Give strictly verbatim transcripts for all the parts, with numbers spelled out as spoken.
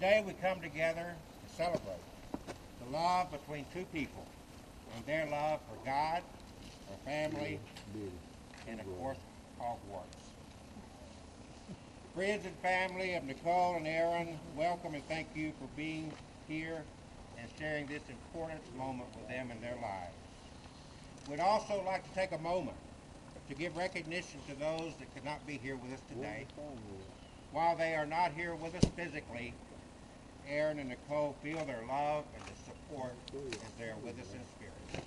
Today we come together to celebrate the love between two people and their love for God, for family, and of course, Hogwarts. Friends and family of Nicole and Aaron, welcome and thank you for being here and sharing this important moment with them in their lives. We'd also like to take a moment to give recognition to those that could not be here with us today. While they are not here with us physically, Aaron and Nicole feel their love and the support as they are with us in spirit.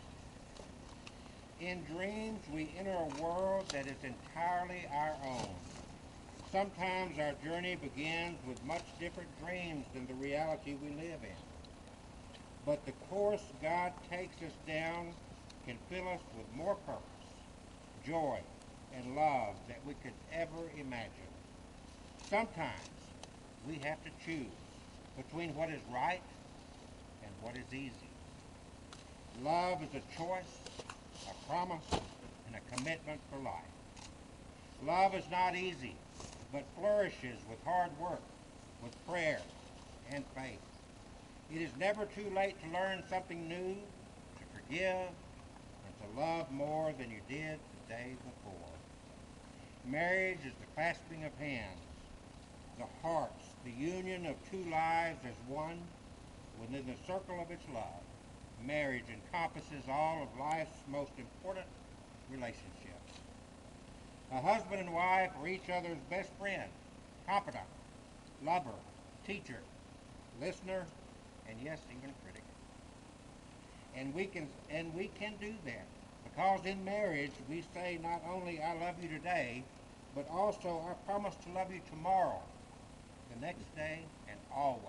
In dreams, we enter a world that is entirely our own. Sometimes our journey begins with much different dreams than the reality we live in. But the course God takes us down can fill us with more purpose, joy, and love than we could ever imagine. Sometimes we have to choose between what is right and what is easy. Love is a choice, a promise, and a commitment for life. Love is not easy, but flourishes with hard work, with prayer, and faith. It is never too late to learn something new, to forgive, and to love more than you did the day before. Marriage is the clasping of hands, the hearts, the union of two lives as one within the circle of its love. Marriage encompasses all of life's most important relationships. A husband and wife are each other's best friend, confidant, lover, teacher, listener, and yes, even critic. And we can and we can do that because in marriage we say not only I love you today, but also I promise to love you tomorrow, the next day, and always.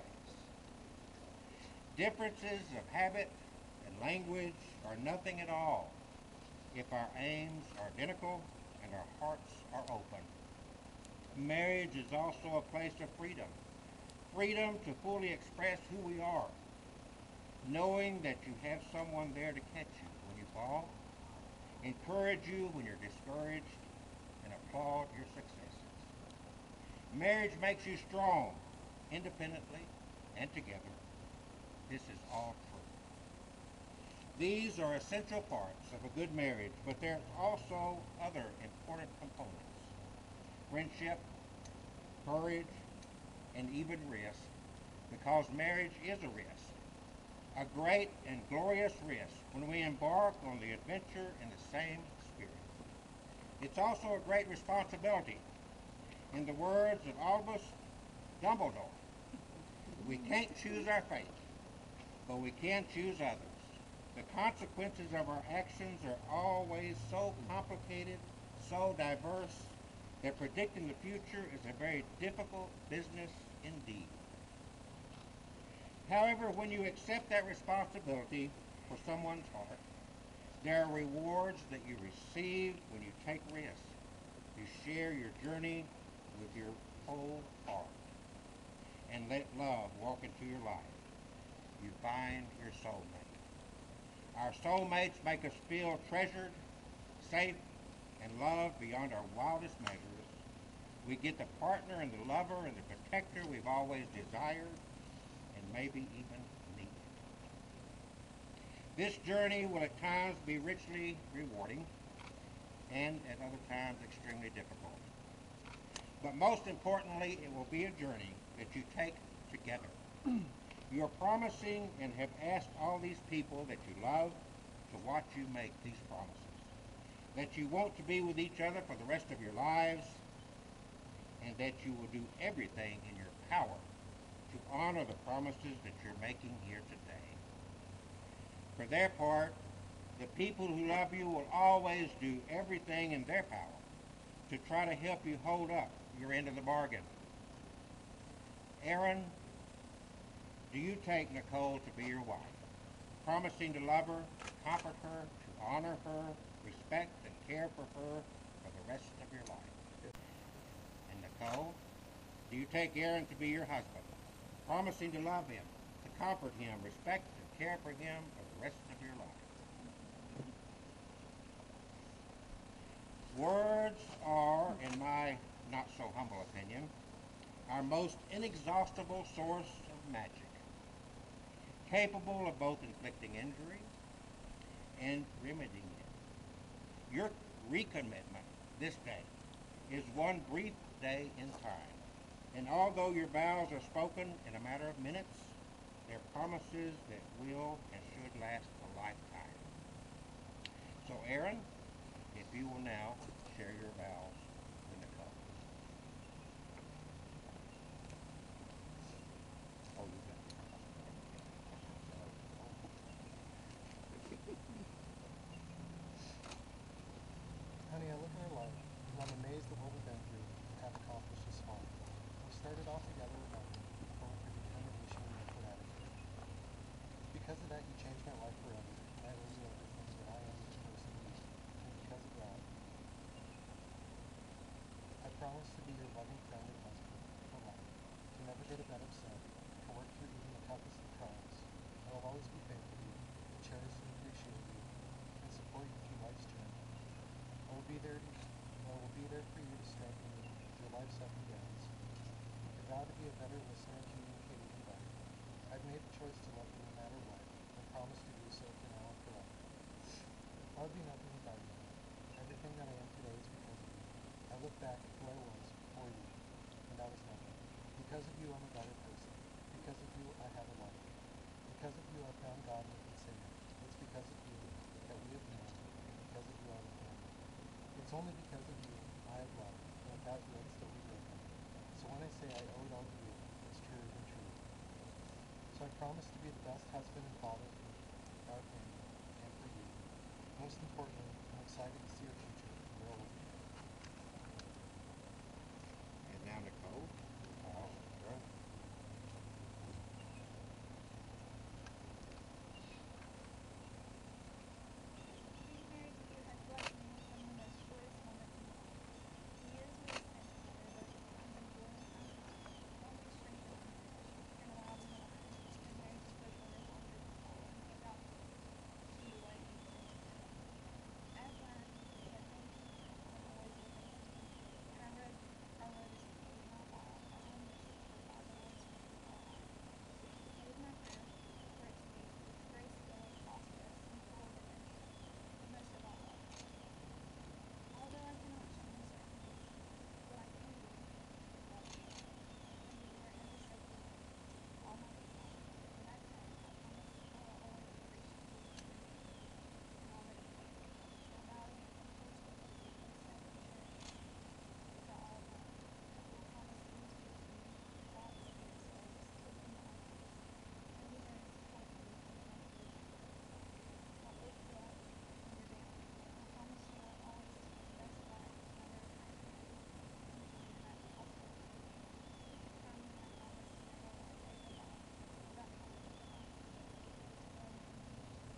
Differences of habit and language are nothing at all if our aims are identical and our hearts are open. Marriage is also a place of freedom. Freedom to fully express who we are, knowing that you have someone there to catch you when you fall, encourage you when you're discouraged, and applaud your successes. Marriage makes you strong, independently and together. This is all true. These are essential parts of a good marriage, but there's also other important components. Friendship, courage, and even risk, because marriage is a risk. A great and glorious risk when we embark on the adventure in the same spirit. It's also a great responsibility. In the words of Albus Dumbledore, we can't choose our fate, but we can choose others. The consequences of our actions are always so complicated, so diverse, that predicting the future is a very difficult business indeed. However, when you accept that responsibility for someone's heart, there are rewards that you receive when you take risks. You share your journey with your whole heart and let love walk into your life. You find your soulmate. Our soulmates make us feel treasured, safe, and loved beyond our wildest measures. We get the partner and the lover and the protector we've always desired and maybe even needed. This journey will at times be richly rewarding and at other times extremely difficult. But most importantly, it will be a journey that you take together. You're promising and have asked all these people that you love to watch you make these promises. That you want to be with each other for the rest of your lives, and that you will do everything in your power to honor the promises that you're making here today. For their part, the people who love you will always do everything in their power to try to help you hold up your end of the bargain. Aaron, do you take Nicole to be your wife, promising to love her, to comfort her, to honor her, respect and care for her for the rest of your life? And Nicole, do you take Aaron to be your husband, promising to love him, to comfort him, respect and care for him for the rest of your life? Words are, in my not so humble opinion, our most inexhaustible source of magic, capable of both inflicting injury and remedying it. Your recommitment this day is one brief day in time, and although your vows are spoken in a matter of minutes, they're promises that will and should last a lifetime. So, Aaron, if you will now share your vows with Nicole. Oh, you got it. Honey, I look at our life, and I'm amazed at what we've been through and have accomplished this far. We started off together with nothing, but with the determination and put attitude. Because of that, you changed my life forever, and I owe you everything that I am as a person to you. And because of that, I promise to be your loving friend and husband for life, to never go to bed upset, to work through even the toughest of trials. I will always be faithful to you, to cherish and appreciate you, and support you through life's journey. I will be there to, I will be there for you to strengthen you through life's ups and downs. I vow to be a better listener and communicator than better. I've made the choice to love you no matter what, and promise to do so for now and forever. I would be nothing without you. Everything that I am today is because of you. I look back at who I was before you, and I was nothing. Because of you, I'm a better person. Because of you, I have a life. Because of you, I found God and I can say it. It's because of you that we have known, and because of you, I have family. It's only because of you I have loved, and without you, I'd still be broken. So when I say I owe it all to you, it's truer than true. So I promise to be the best husband and father for our family and for you. Most importantly, I'm excited to see our future and where we'll be. And now, Nicole, your vows of growth. Being married to you has blessed me with some of the most joyous moments in my life. The years we have spent together both have been joyous and painful, but only strengthened our marriage and allowed me to learn and marry to faithfulness on your behalf and to adopt you to the way you intended for us. I've learned that things in life don't always look as they seem, and I wrote, I wrote as part of my vow that I will miss you for five the rest of our lives. It is my prayer for it to be grace-filled, prosperous, and full of adventure, but most of all, love. Although I cannot change certain things, what I can do is love you and be there every step of the way, all my days. When I say I promise I will always appreciate you and respect you in all that you do, I vow to be faithful to you, respect and cherish you with all of my heart. I promise to be true to you, thoughts, words, even to my death. I'll be there to support you in whatever is required. I'll lift you up when you're down. I promise you I'll always take the best advice whenever it comes to making you the best possible husband. Finally, I promise to never let a day go by without telling you that I love you. I love you unconditionally.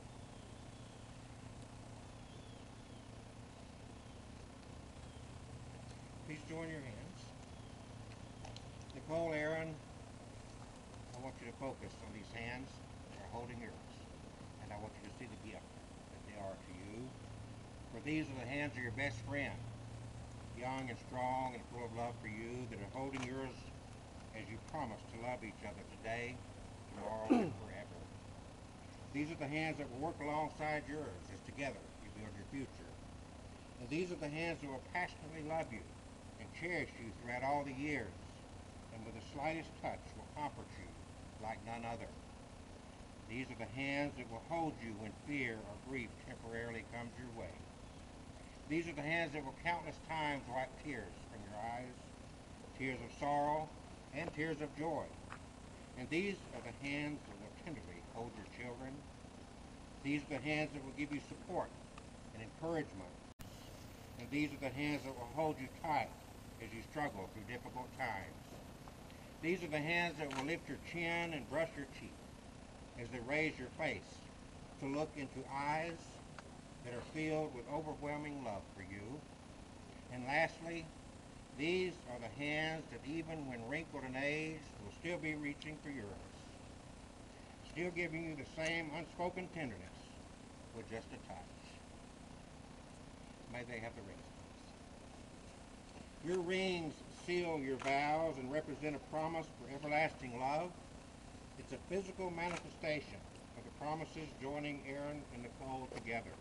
Please join your hands. Nicole, Aaron, I want you to focus on these hands that are holding yours, and I want you to see the gift that they are to you. For these are the hands of your best friend, young and strong and full of love for you, that are holding yours as you promise to love each other today, tomorrow, and forever. These are the hands that will work alongside yours as together you build your future. And these are the hands that will passionately love you and cherish you throughout all the years, and with the slightest touch will comfort you like none other. These are the hands that will hold you when fear or grief temporarily comes your way. These are the hands that will countless times wipe tears from your eyes, tears of sorrow and tears of joy. And these are the hands that will tenderly hold your children. These are the hands that will give you support and encouragement. And these are the hands that will hold you tight as you struggle through difficult times. These are the hands that will lift your chin and brush your cheek as they raise your face to look into eyes that are filled with overwhelming love for you. And lastly, these are the hands that even when wrinkled in age will still be reaching for yours, still giving you the same unspoken tenderness with just a touch. May they have the rings. Your rings seal your vows and represent a promise for everlasting love. It's a physical manifestation of the promises joining Aaron and Nicole together.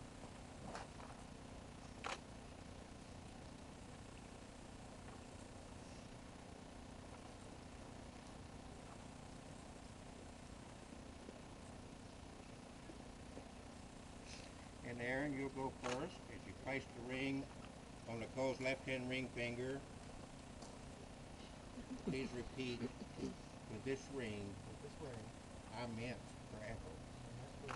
And Aaron, you'll go first as you place the ring on Nicole's left-hand ring finger. Please repeat, with this ring, With this ring, I'm meant forever. and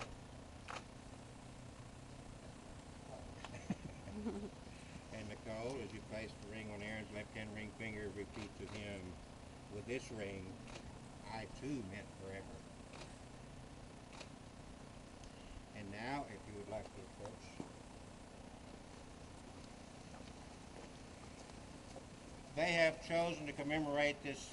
this ring, And Nicole, as you place the ring on Aaron's left-hand ring finger, repeat to him, with this ring, I too meant forever. And now, if you would like to approach. They have chosen to commemorate this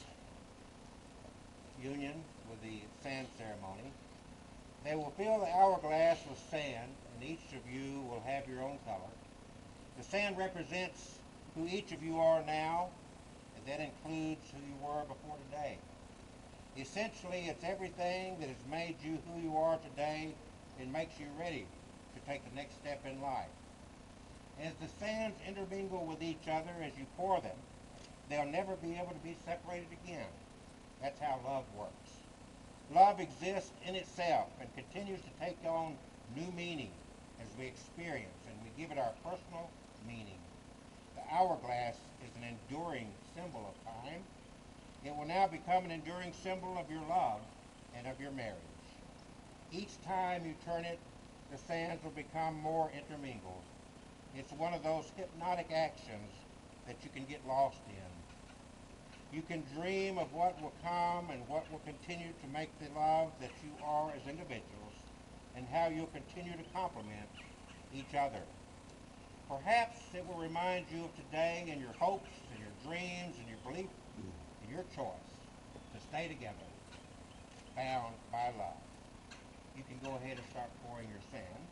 union with the sand ceremony. They will fill the hourglass with sand, and each of you will have your own color. The sand represents who each of you are now, and that includes who you were before today. Essentially, it's everything that has made you who you are today and makes you ready to take the next step in life. As the sands intermingle with each other as you pour them, they'll never be able to be separated again. That's how love works. Love exists in itself and continues to take on new meaning as we experience and we give it our personal meaning. The hourglass is an enduring symbol of time. It will now become an enduring symbol of your love and of your marriage. Each time you turn it, the sands will become more intermingled. It's one of those hypnotic actions that you can get lost in. You can dream of what will come and what will continue to make the love that you are as individuals and how you'll continue to complement each other. Perhaps it will remind you of today and your hopes and your dreams and your belief and your choice to stay together, bound by love. You can go ahead and start pouring your sand.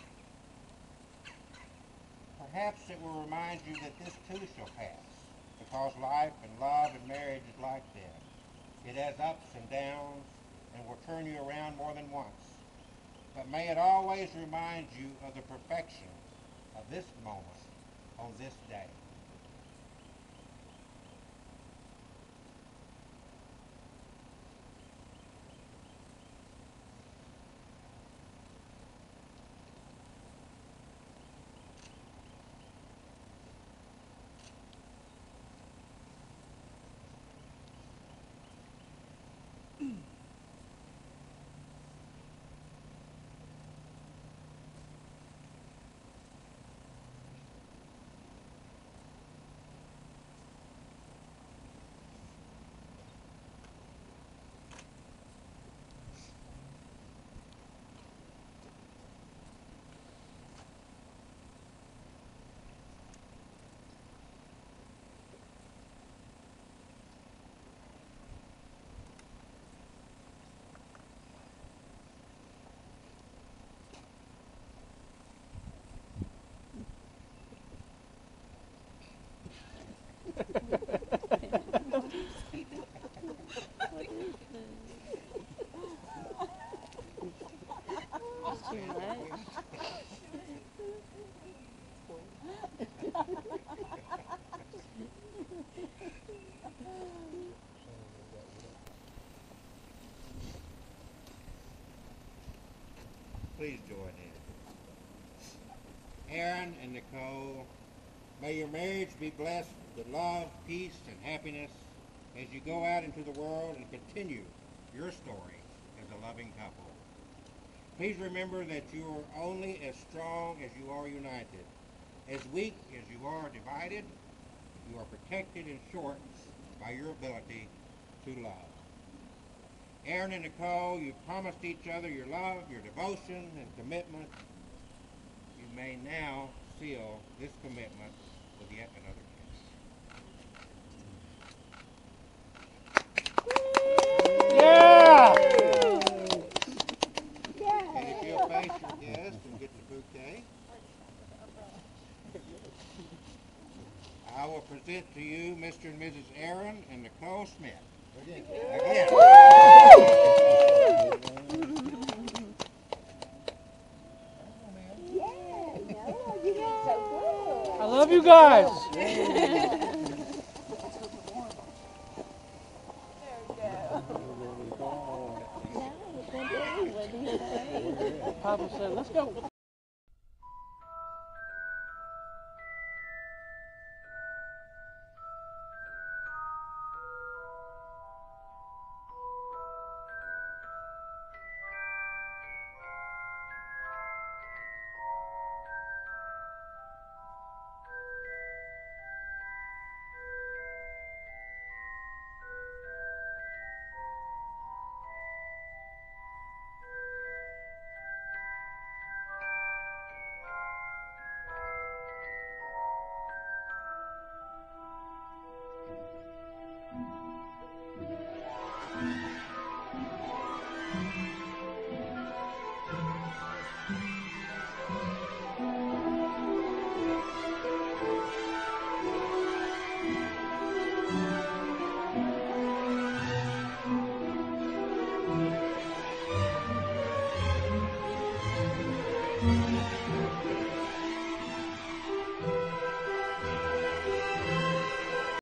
Perhaps it will remind you that this too shall pass, because life and love and marriage is like that. It has ups and downs and will turn you around more than once. But may it always remind you of the perfection of this moment on this day. Please join in. Aaron and Nicole, may your marriage be blessed with love, peace, and happiness as you go out into the world and continue your story as a loving couple. Please remember that you are only as strong as you are united. As weak as you are divided, you are protected in short by your ability to love. Aaron and Nicole, you promised each other your love, your devotion, and commitment. You may now seal this commitment with yet another kiss. Yeah! And if you'll face your guest and get the bouquet, I will present to you Mister and Missus Aaron and Nicole Smith. Again. I love you guys. Papa said, let's go.